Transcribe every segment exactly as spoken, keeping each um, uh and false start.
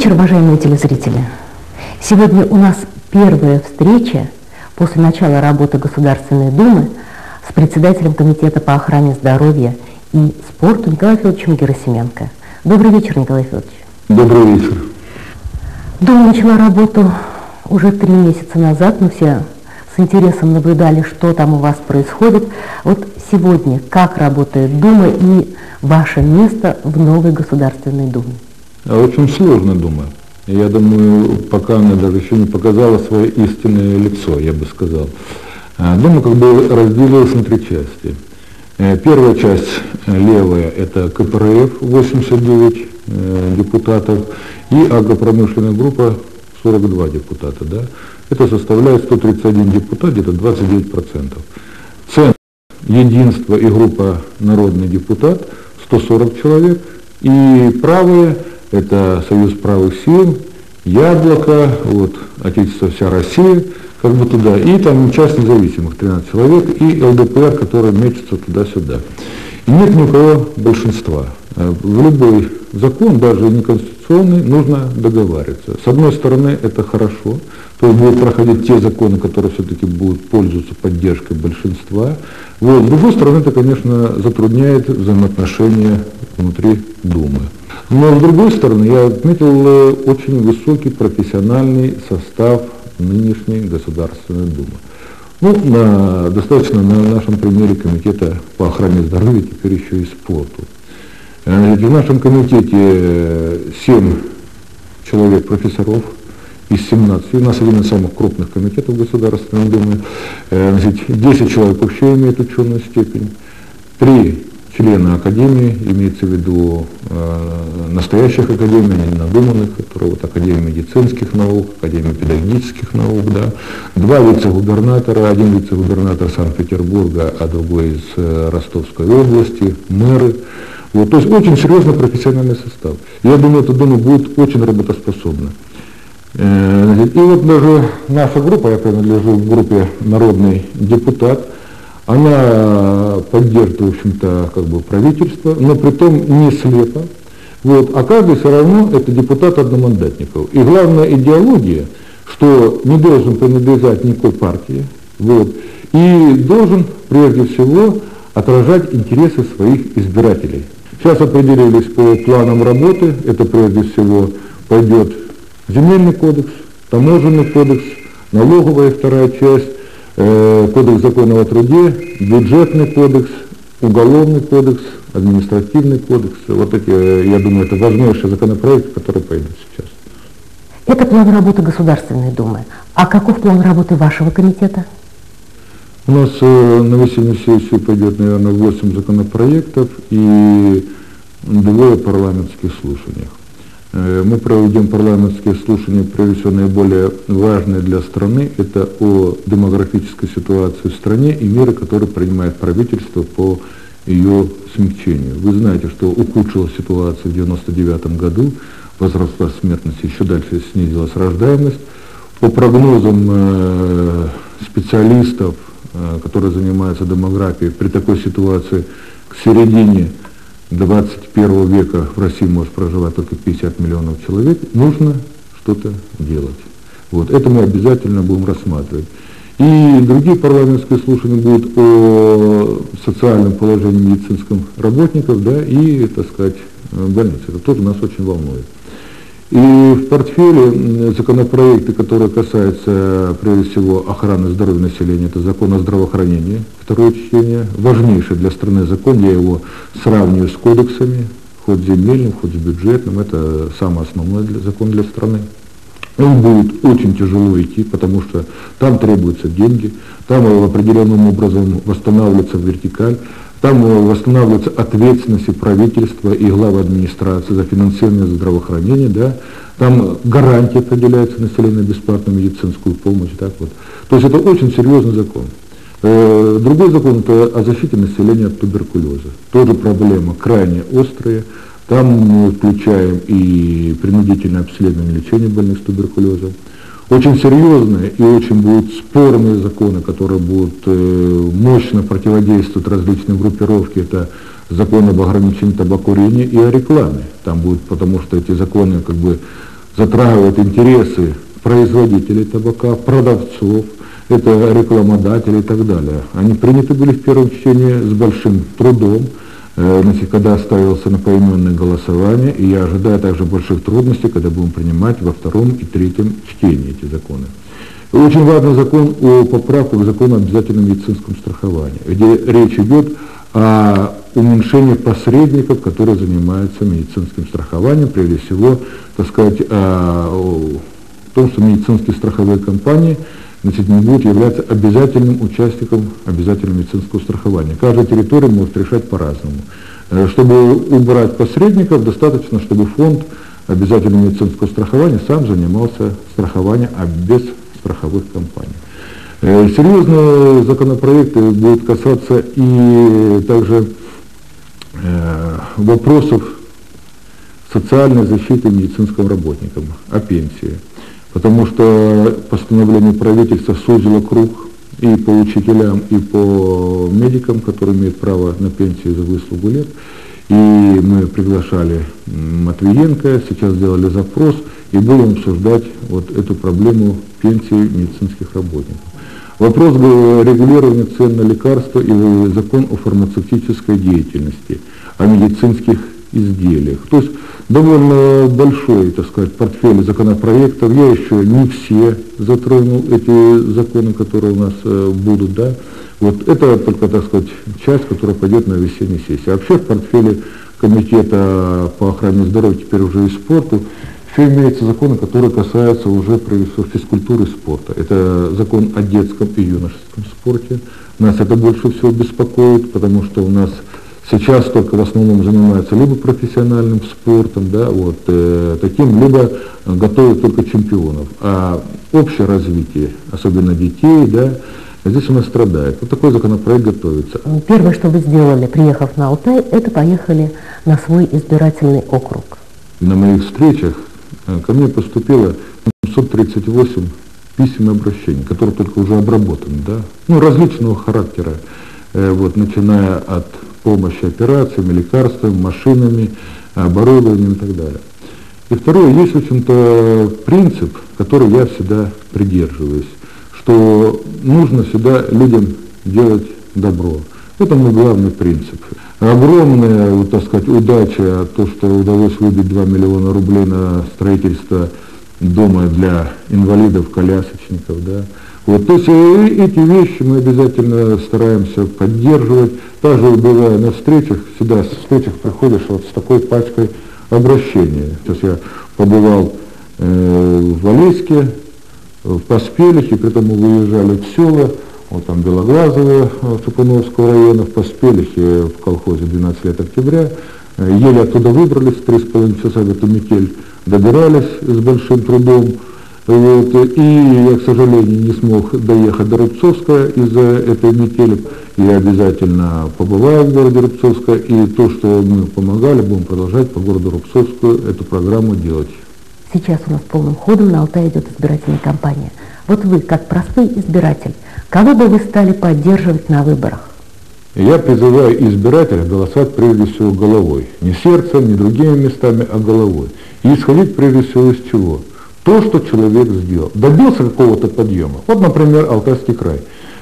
вечер, уважаемые телезрители. Сегодня у нас первая встреча после начала работы Государственной Думы с председателем Комитета по охране здоровья и спорту Николаем Федоровичем Герасименко. Добрый вечер, Николай Федорович. Добрый вечер. Дума начала работу уже три месяца назад. Мы все с интересом наблюдали, что там у вас происходит. Вот сегодня как работает Дума и ваше место в новой Государственной Думе? Очень сложно, думаю. Я думаю, пока она даже еще не показала свое истинное лицо, я бы сказал. Дума как бы разделилась на три части. Первая часть, левая, это ка пэ эр эф, восемьдесят девять депутатов, и агропромышленная группа, сорок два депутата. Да? Это составляет сто тридцать один депутат, где-то двадцать девять процентов. Центр, единство и группа народный депутат, сто сорок человек. И правые, это Союз правых сил, Яблоко, вот, Отечество вся Россия, как бы туда, и там часть независимых, тринадцать человек, и эл дэ пэ эр, который мечется туда-сюда. И нет ни у кого большинства. В любой закон, даже неконституционный, нужно договариваться. С одной стороны, это хорошо, то есть будут проходить те законы, которые все-таки будут пользоваться поддержкой большинства. Вот. С другой стороны, это, конечно, затрудняет взаимоотношения внутри Думы. Но с другой стороны, я отметил очень высокий профессиональный состав нынешней Государственной Думы. Ну, на, достаточно на нашем примере Комитета по охране здоровья, теперь еще и спорту. В нашем комитете семь человек профессоров из семнадцати. У нас один из самых крупных комитетов Государственной Думы. десять человек вообще имеют ученую степень. три члена академии, имеется в виду э, настоящих академий, а не надуманных, которые вот Академия медицинских наук, Академия педагогических наук, да. Два вице-губернатора, один вице-губернатор Санкт-Петербурга, а другой из э, Ростовской области, мэры. Вот, то есть очень серьезный профессиональный состав. Я думаю, эта Дума будет очень работоспособна. Э, и вот даже наша группа, я принадлежу к группе «Народный депутат», она поддерживает, в общем-то, как бы правительство, но при том не слепо. Вот, а каждый все равно это депутат одномандатников. И главная идеология, что не должен принадлежать никакой партии, вот, и должен прежде всего отражать интересы своих избирателей. Сейчас определились по планам работы, это прежде всего пойдет земельный кодекс, таможенный кодекс, налоговая вторая часть, Кодекс закона о труде, бюджетный кодекс, уголовный кодекс, административный кодекс. Вот эти, я думаю, это важнейшие законопроекты, которые пойдут сейчас. Это план работы Государственной Думы. А каков план работы вашего комитета? У нас э, на весеннюю сессию пойдет, наверное, восемь законопроектов и двое парламентских слушаний. Мы проведем парламентские слушания, прежде всего, наиболее важные для страны, это о демографической ситуации в стране и меры, которые принимает правительство по ее смягчению. Вы знаете, что ухудшилась ситуация в девяносто девятом году, возросла смертность, еще дальше снизилась рождаемость. По прогнозам э, специалистов, э, которые занимаются демографией, при такой ситуации к середине двадцать первого века в России может проживать только пятьдесят миллионов человек, нужно что-то делать. Вот, это мы обязательно будем рассматривать. И другие парламентские слушания будут о социальном положении медицинских работников, да, и, так сказать, больниц. Это тоже нас очень волнует. И в портфеле законопроекты, которые касаются, прежде всего, охраны здоровья населения, это закон о здравоохранении, второе чтение, важнейший для страны закон, я его сравниваю с кодексами, хоть земельным, хоть с бюджетным, это самый основной для, закон для страны. Он будет очень тяжело идти, потому что там требуются деньги, там определенным образом восстанавливается вертикаль, там восстанавливается ответственность правительства и главы администрации за финансирование здравоохранения, да, там гарантии определяются населению бесплатную медицинскую помощь. Так вот. То есть это очень серьезный закон. Э, другой закон — это о защите населения от туберкулеза. Тоже проблема крайне острая. Там мы включаем и принудительное обследование лечения больных с туберкулезом. Очень серьезные и очень будут спорные законы, которые будут э, мощно противодействовать различным группировкам. Это закон об ограничении табакокурения и о рекламе. Там будет, потому что эти законы как бы затрагивает интересы производителей табака, продавцов, это рекламодатели и так далее. Они приняты были в первом чтении с большим трудом, значит, когда ставился на поименное голосование, и я ожидаю также больших трудностей, когда будем принимать во втором и третьем чтении эти законы. Очень важный закон о поправках к закону об обязательном медицинском страховании, где речь идет о уменьшении посредников, которые занимаются медицинским страхованием, прежде всего, так сказать, о том, что медицинские страховые компании, значит, не будут являться обязательным участником обязательного медицинского страхования. Каждая территория может решать по-разному. Чтобы убрать посредников, достаточно, чтобы фонд обязательного медицинского страхования сам занимался страхованием, а без страховых компаний. Серьезные законопроекты будут касаться и также вопросов социальной защиты медицинским работникам, о пенсии. Потому что постановление правительства сузило круг и по учителям, и по медикам, которые имеют право на пенсию за выслугу лет. И мы приглашали Матвиенко, сейчас сделали запрос и будем обсуждать вот эту проблему пенсии медицинских работников. Вопрос регулирования цен на лекарства и закон о фармацевтической деятельности, о медицинских изделиях. То есть довольно большой, так сказать, портфель законопроектов. Я еще не все затронул эти законы, которые у нас э, будут, да. Вот это только, так сказать, часть, которая пойдет на весенней сессии. А вообще в портфеле комитета по охране здоровья, теперь уже и спорту, еще имеются законы, которые касаются уже, прежде всего, физкультуры и спорта. Это закон о детском и юношеском спорте. Нас это больше всего беспокоит, потому что у нас сейчас только в основном занимаются либо профессиональным спортом, да, вот, э, таким, либо готовят только чемпионов. А общее развитие, особенно детей, да, здесь у нас страдает. Вот такой законопроект готовится. Первое, что вы сделали, приехав на Алтай, это поехали на свой избирательный округ. На моих встречах ко мне поступило семьсот тридцать восемь писем и обращений, которые только уже обработаны, да, ну, различного характера, э, вот, начиная от помощи операциями, лекарствами, машинами, оборудованием и так далее. И второе, есть, в общем-то, принцип, который я всегда придерживаюсь, что нужно всегда людям делать добро. Это мой главный принцип. Огромная, вот, так сказать, удача, то, что удалось выбить два миллиона рублей на строительство дома для инвалидов, колясочников, да. Вот, то есть эти вещи мы обязательно стараемся поддерживать. Также, бывая на встречах, всегда с встречах приходишь вот с такой пачкой обращений. Сейчас я побывал э, в Алейске, в Поспелихе, при этом мы выезжали в села, вот там Белоглазово, Чапуновского района, в Поспелихе, в колхозе двенадцать лет октября. Еле оттуда выбрались, три с половиной часа в эту метель добирались с большим трудом. Вот, и я, к сожалению, не смог доехать до Рубцовска из-за этой метели. Я обязательно побываю в городе Рубцовска, и то, что мы помогали, будем продолжать по городу Рубцовску эту программу делать. Сейчас у нас полным ходом на Алтае идет избирательная кампания. Вот вы, как простой избиратель, кого бы вы стали поддерживать на выборах? Я призываю избирателя голосовать прежде всего головой. Не сердцем, не другими местами, а головой. И исходить прежде всего из чего? То, что человек сделал. Добился какого-то подъема. Вот, например, Алтайский край.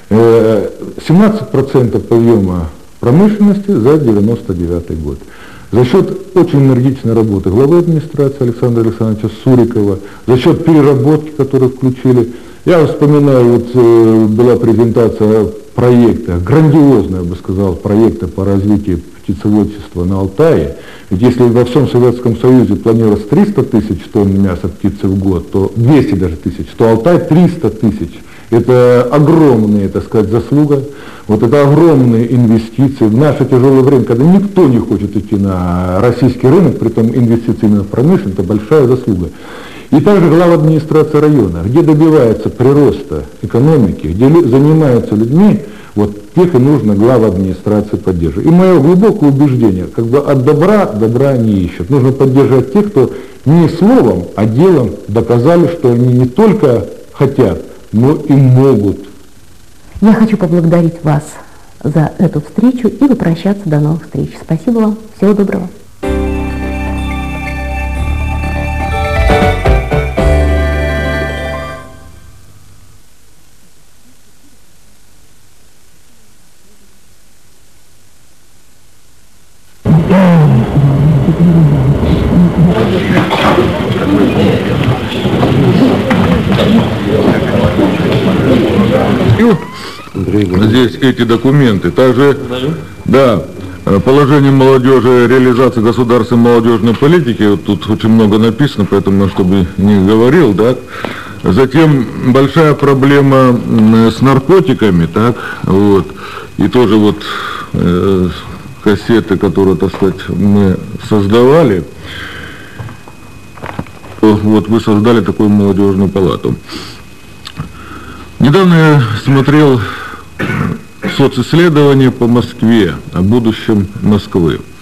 семнадцать процентов подъема промышленности за девяносто девятый год. За счет очень энергичной работы главы администрации Александра Александровича Сурикова, за счет переработки, которую включили. Я вспоминаю, вот была презентация проекта, грандиозная, я бы сказал, проекта по развитию птицеводчества на Алтае. Ведь если во всем Советском Союзе планировалось триста тысяч тонн мяса птицы в год, то двести даже тысяч, то Алтай триста тысяч. Это огромная, так сказать, заслуга, вот это огромные инвестиции. В наше тяжелое время, когда никто не хочет идти на российский рынок, при этом инвестиции именно в промышленность, это большая заслуга. И также глава администрации района, где добивается прироста экономики, где занимаются людьми, вот тех и нужно глава администрации поддерживать. И мое глубокое убеждение, как бы от добра добра не ищут. Нужно поддерживать тех, кто не словом, а делом доказали, что они не только хотят, но и могут. Я хочу поблагодарить вас за эту встречу и попрощаться до новых встреч. Спасибо вам. Всего доброго. здесь эти документы. Также, да, положение молодежи, реализация государственной молодежной политики, вот тут очень много написано, поэтому, чтобы не говорил, да. Затем большая проблема с наркотиками, так, вот, и тоже вот э, кассеты, которые, так сказать, мы создавали, вот вы создали такую молодежную палату. Недавно я смотрел социсследование по Москве, о будущем Москвы.